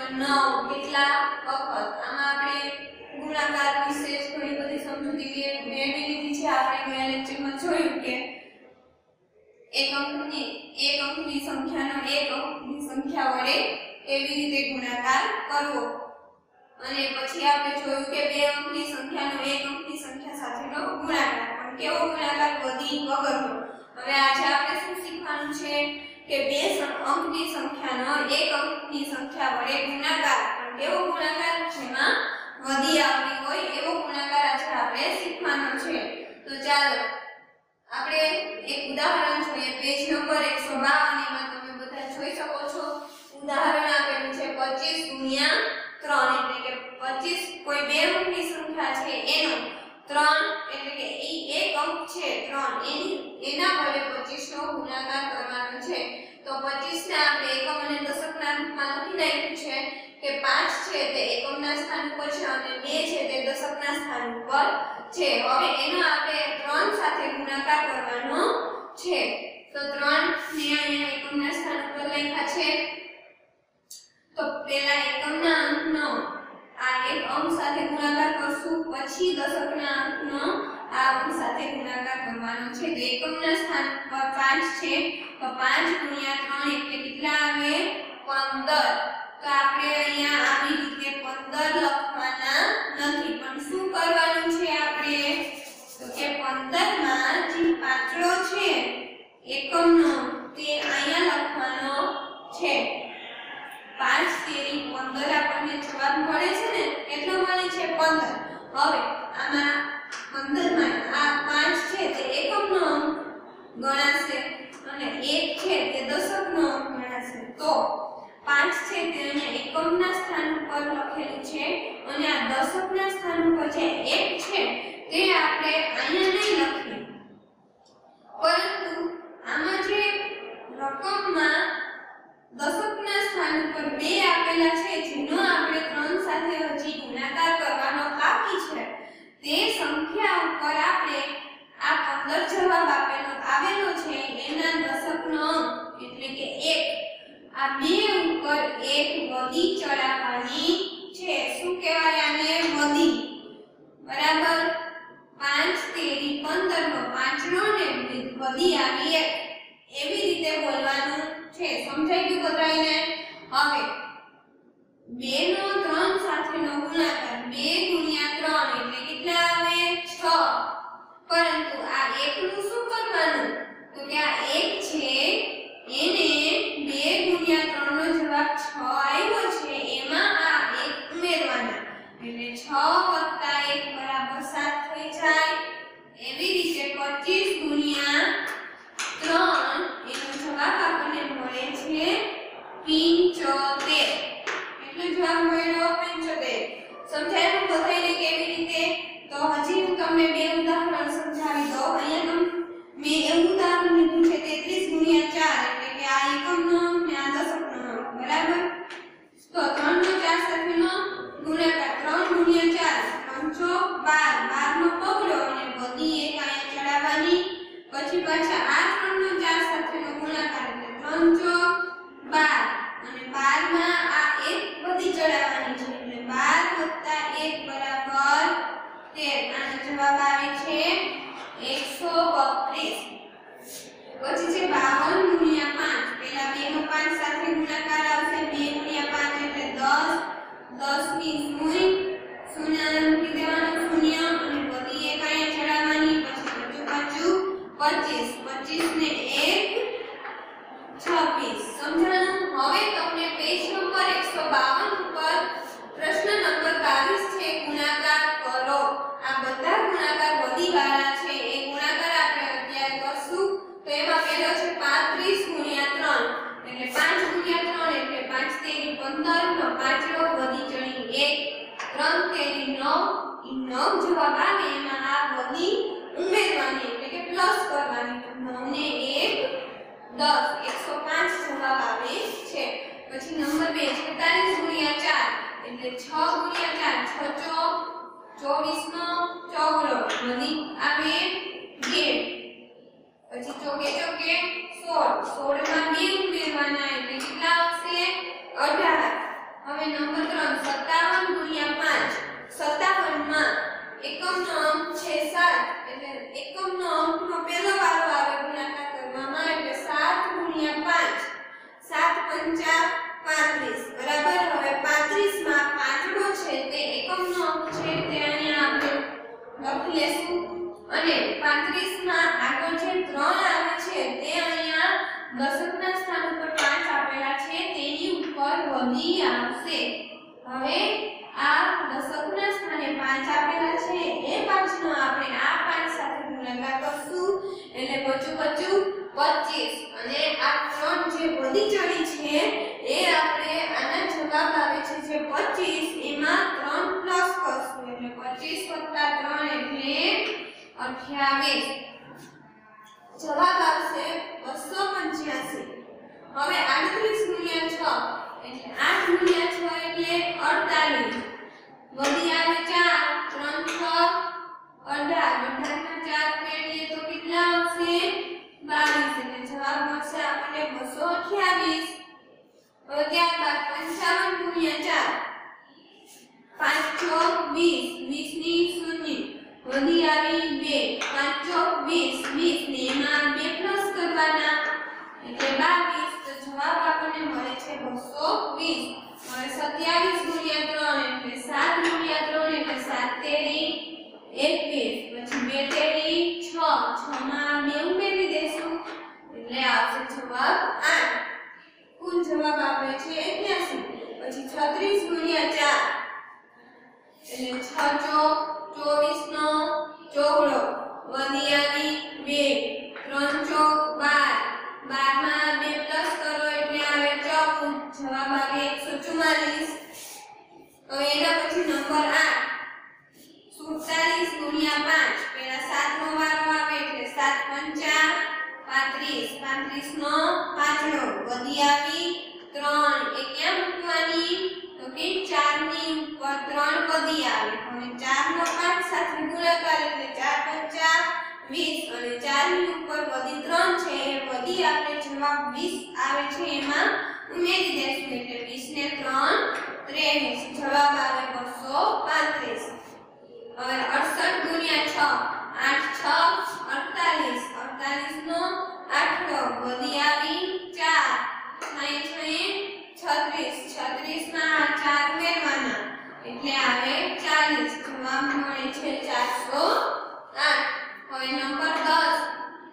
9 કેટલા વખત આમાં આપણે ગુણાકાર વિશે ઘણી બધી સમજૂતી મેળવી લીધી છે આપણે ગયા લેક્ચરમાં જોયું કે એક અંકની સંખ્યાનો એક અંકની સંખ્યા વડે કેવી રીતે ગુણાકાર કરવો અને પછી આપણે જોયું કે બે અંકની સંખ્યાનો એક અંકની સંખ્યા સાથેનો ગુણાકાર પણ કેવો ગુણાકાર વધી વગરનો હવે આજે આપણે શું શીખવાનું છે કે બે અંકની સંખ્યાનો એક અંકની સંખ્યા વડે ગુણાકાર પણ કેવો ગુણાકાર જેમાં વધી આવતી હોય એવો ગુણાકાર આજે આપણે શીખવાનો છે તો ચાલો આપણે એક ઉદાહરણ જોઈએ પેજ નંબર 152 એમાં તમે બધા જોઈ શકો છો ઉદાહરણ આપેલું છે 25 * 3 એટલે કે 25 કોઈ બે અંકની સંખ્યા છે એનો 3 એટલે કે એક અંક છે 3 એના વડે 25 નો ગુણાકાર કરવાનો છે તો 25 ને આપણે એકમ અને દશકના રૂપમાં લખી નાખ્યું છે કે 5 છે તે એકમના સ્થાન ઉપર છે અને 2 છે તે દશકના સ્થાન ઉપર છે હવે એનો આપણે 3 સાથે ગુણાકાર કરવાનો છે તો 3 ને અહીંયા એકમના સ્થાન ઉપર લખ્યા છે તો પહેલા એકમના અંકનો આ એક અંક સાથે ગુણાકાર કરશું પછી દશકના અંકનો આ અંક સાથે ગુણાકાર કરવાનો છે તો એકમના સ્થાન પર 5 છે તો 5 * 3 એટલે કેટલા આવે 15 તો આપણે અહીંયા આવી રીતે 15 લખવાના નથી પણ શું કરવાનું છે આપણે તો કે 15 માં જે પાછળો છે એકમનો તે અહીંયા લખવાનો છે 5 તેરી 15 આપણને જવાબ મળે છે ને કેટલો મળે છે 15 હવે આમાં 15 માં આ 5 છે તે એકમનો અંક ગણાશે અને 1 છે તે દશકનો અંક ગણાશે તો 5 છે તે અહીંયા એકમના સ્થાન ઉપર લખેલું છે અને આ દશકના સ્થાન ઉપર જે 1 છે તે આપણે અહીંયા નહીં લખીએ પરંતુ આમાં જે રકમમાં દશકના સ્થાન ઉપર 2 આપેલા છે જેનો આપણે 3 સાથે હજી ગુણાકાર કરવાનો બાકી છે તે સંખ્યા ઉપર આપણે આ 15 જવાબ આવેલો છે એના દશકનો અંક એટલે કે 1 આ 2 ઉપર 1 વધી ચડાવવાની છે શું કહેવાય આને વધી બરાબર 5 તેરી 15 નો 5 નો ને વધી આવી 1 એવી રીતે બોલવાનું છે સમજાઈ ગયું બધાને હવે 2 નો 3 સાથેનો ગુણાકાર 2 * 3 એટલે કેટલા આવે 6 પરંતુ આ 1 નું શું કરવાનું તો કે આ 1 છે એને 2 * 3 નો જવાબ 6 આવ્યો છે એમાં આ 1 ઉમેરવાના એટલે 6 + 1 = 7 થઈ જાય એવી રીતે 25 * 3 એનો જવાબ આપણને મળે છે 75 એટલો જવાબ મળ્યો 75 સમજાયું બધાને કેવી રીતે તો હજી હું તમને બે ઉદાહરણ સમજાવી દઉં અહીંયા મેં એવું ઉદાહરણ લીધું છે 33 * 4 એટલે કે આ એકમનો ને આ દશકનો બરાબર તો 3 નો 4 સાથેનો ગુણાકાર 3 * 4 3 × 12 12 નો પગલો અને બધી એક અહીંયા ચડાવવાની પછી પાછા આ 3 નો 4 સાથેનો ગુણાકાર એટલે 3 × 12 અને 12 માં આ એક બધી ચડાવવાની છે એટલે 12 + 1 = 13 આનો જવાબ આવે છે 132 પછી છે 52 * 5 પહેલા 2 નો 5 સાથે ગુણાકાર આવશે 2 * 5 એટલે 10 10 ની શૂન્ય મૂકી દેવાનો શૂન્ય અને બધી એક અહીંયા ચડાવવાની પછી પાછું 25 ને 1 26 સમજાણું હવે તમને પેજ નંબર 152 ઉપર પ્રશ્ન નંબર 22 છે ગુણાકાર કરો આ બધા ગુણાકાર વધી વાળા છે એ ગુણાકાર આપણે અત્યારે કરશું તો એમાં પહેલો છે 35 * 3 એટલે 5 * 3 એટલે 5 તેરી 15 નો 5 નો વધી ચડી 1 3 તેરી 9 જવાબ આવે એમાં આ વધી ઉમેરવાની એટલે કે પ્લસ કરવાની તો 9 ને 1 10 105 જવાબ આવે છે પછી નંબર 2 46 * 4 એટલે 6 * 4 6 ચોક 24 નો ચોગડો વધી આવે 2 પછી ચોકે ચોકે 16 16 માં 2 ઉમેરવાના એટલે કેટલા આવશે 18 હવે નંબર લખી લેશું અને 35 માં આગળ જે 3 આવે છે તે અહીંયા દશકના સ્થાન ઉપર 5 આપેલા છે તેની ઉપર વધી આવશે. હવે આ દશકના સ્થાને 5 આપેલા છે એ 5 નો આપણે આ 5 સાથે ગુણાકાર કરશું એટલે બચું 25 અને આ 3 જે વધી ચડી છે એ આપણે આના જવાબ આવે છે જે 25 એમાં 3 પ્લસ કરશું એટલે 25 + 3 એટલે 28. જવાબ આવશે 285. હવે 38 × 6 એટલે 8 × 6 એટલે 48. વધી આવે 4 3 6 18 ના 4 ઉમેરીએ તો કેટલા આવશે 22 એટલે જવાબ મળશે આપણને 228. હવે ત્યારબાદ 55 × 4 5 × 20 20 ની 0 વધી આવી 2 5 × 20 20 ને એમાં 2 પ્લસ કરવાના એટલે 22 તો જવાબ આપણને મળે છે 220. હવે 27 × 3 એટલે 7 × 3 એટલે 7 તેરી 21 પછી 2 તેરી 6 6 માં 2 ઉમેરી દેશું એટલે આવશે જવાબ 8. કુલ જવાબ આવે છે 81. પછી 36 × 4 એટલે 6 ચોક 24 નો ચોગડો વધી આવી 2 3 ચોક 12 12 માં 2 પ્લસ કરો એટલે આવે 14 જવાબ આવે 144. હવે એના પછી નંબર 8 47 × 5 પેલા 7 નો વારો આવે એટલે 7 × 5 35 35 નો પાછળો વધી આવી 3 એ ક્યાં મૂકવાની તો કે 4 ની ઉપર 3 વધી આવે હવે 4 નો 5 સાથે ગુણાકાર એટલે 4 × 5 20 અને 4 ની ઉપર વધી 3 છે એ વધી આપણે જવાબ 20 આવે છે એમાં ઉમેરી દેશું એટલે 20 ને 3 23 જવાબ આવે 235. હવે 68 × 6 8 6 48 48 નો 8 વધી આવી 4 36 36 માં 4 ઉમેરવાના એટલે આવે 40 જવાબ મળે છે 408. હવે નંબર 10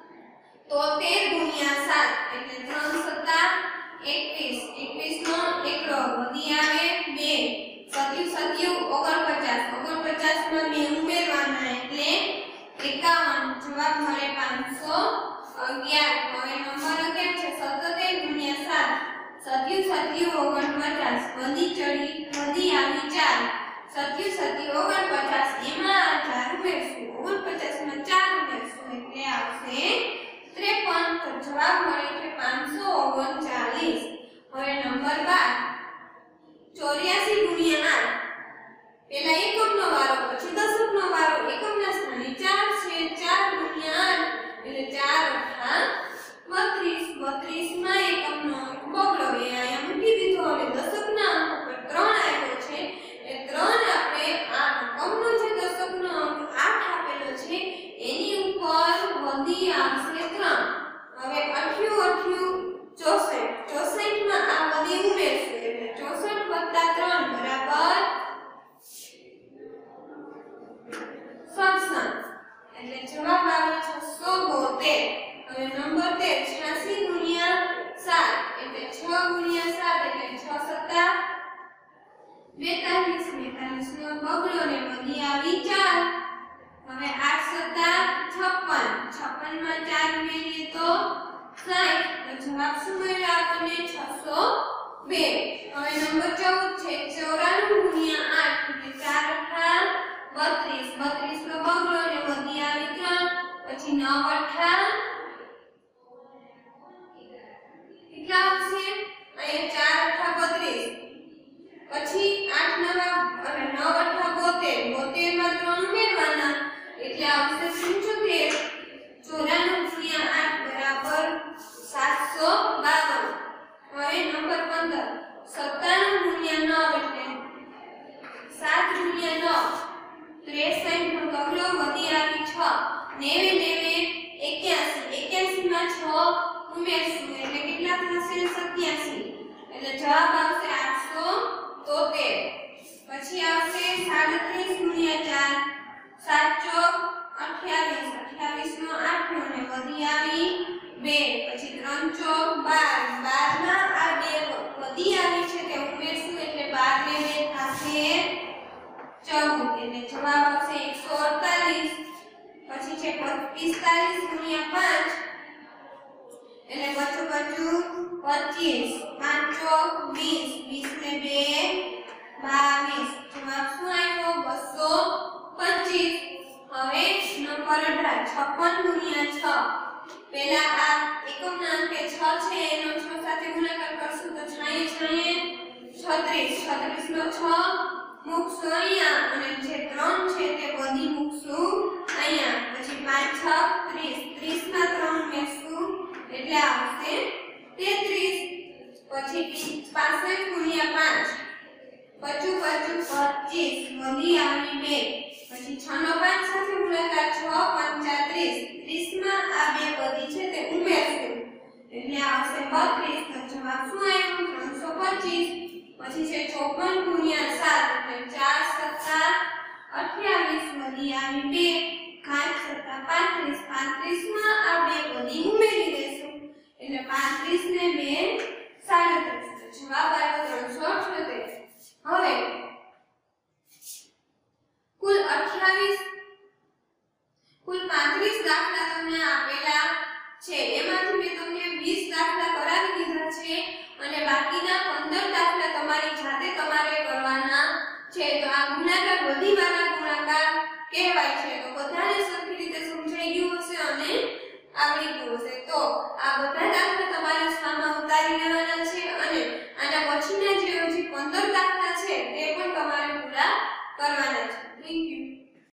73 × 7 એટલે 3 × 7 21 નો એકડો વધી આવે 2 સત્યુ 49 49 માં 2 ઉમેરવાના એટલે 51 જવાબ મળે 511. હવે નંબર 11 છે 77 × 7 સત્યુ 49 વધી આવી 4 સત્યુ 49 એમાં 4 ઉમેરશું 49 માં 4 ઉમેરશું એટલે આવશે 53 તો જવાબ મળે છે 539. હવે નંબર 12 84 × 8 પેલા એકમનો વારો પછી દશકનો વારો એકમના સ્થાને 4 છે 4 × 8 એટલે 4 × 8 32 માં એકમનો બગડો એ અહીંયા મૂકી દીધો હવે દશકના અંક પર 3 આવ્યો છે એ 3 આપણે આ એકમનો જે દશકનો અંક 8 આપેલો છે એની ઉપર વધી આવશે 3. હવે 88 64 માં આ વધી ઉમેરશું એટલે 64 + 3 બરાબર 67 એટલે જવાબ આવે 672. હવે નંબર 13 86 × 7 એટલે 6 × 7 એટલે 6 42 42 નો બગડો ને વધી આવી 4. હવે 8 × 7 56 56 માં 4 ઉમેરીએ તો 60 તો જવાબ શું મળ્યો આપણને 602. હવે નંબર 14 છે 94 × 8 એટલે 4 × 32 32 નો બગડો ને વધી આવી 3 પછી 9 × કેટલા આવશે અહીંયા 4 × 32 પછી 8 9 અને 9 × 72 72 માં 3 ઉમેરવાના એટલે આવશે 75 94 × 8 બરાબર 752. હવે નંબર 15 97 × 9 એટલે 7 × 9 63 નો બગડો વધી આવી 6 90 81 માં 6 ઉમેરશું એટલે કેટલા થશે 87 એટલે જવાબ આવશે 873. પછી આવશે 37 × 4 7 ચોક 28, 28 નો 8 અને વધી આવી 2, પછી 3 ચોક 12, 12 માં આ 2 વધી આવી છે તે ઉમેરશું એટલે 12 ને 2 થશે 14, એટલે જવાબ આવશે 148. પછી છે 45 ગુણ્યા 5 એટલે બચું 25, 5 ચોક 20, 20 ને 2 22, જવાબ શું આવ્યો 225. હવે નંબર 18 56 ગુણ્યા 6, પહેલા આ એકમના અંકે 6 છે એનો 6 સાથે ગુણાકાર કરશું તો 6 36, 36 નો 6 મૂકશું અહીંયા અને જે 3 છે તે બધી મૂકશું અહીંયા, પછી 5 6 30, 30 માં 3 ઉમેરશું એટલે આવશે 33. પછી 65 ગુણ્યા 5 25, 25 વધી આવી 2, પછી 6 નો 5 સાથે ગુણાકાર 6 35, 30 માં આ 2 વધી છે તે ઉમેરશું એટલે આવશે 32, તો જવાબ શું આવ્યો 325. પછી છે 54 ગુણ્યા 7 એટલે 4 સત્તા 28 વધી આવી 2, 5 સત્તા 35, 35 માં આ 2 વધી ઉમેરી દેશું એટલે 35 ને 2 37, તો જવાબ આવ્યો 378. હવે કુલ 35 દાખલા તમને આપેલા છે, એમાંથી મેં તમને 20 દાખલા કરાવી દીધા છે અને બાકીના 15 દાખલા તમારી જાતે તમારે કરવાના છે. તો આ ગુણાકાર બધી વાળા ગુણાકાર કહેવાય છે. તો બધા